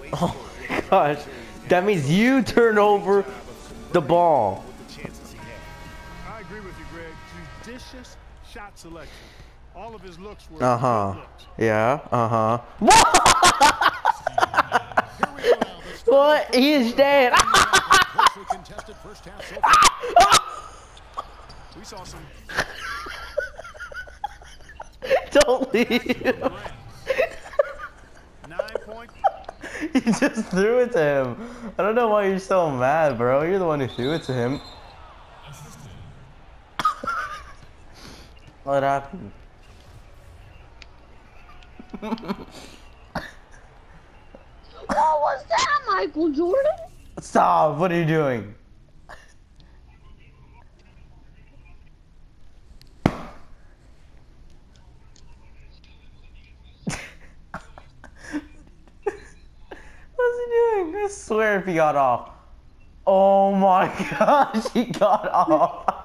Oh my gosh. That means you turn over the ball. I agree with you, Greg. Judicious shot selection. All of his looks were Uh-huh. good looks. Yeah, uh-huh. What? He is dead. We saw some. Don't leave. 9 point. You just threw it to him. I don't know why you're so mad, bro. You're the one who threw it to him. What happened? What was that, Michael Jordan? Stop! What are you doing? What's he doing? I swear if he got off. Oh my gosh, he got off.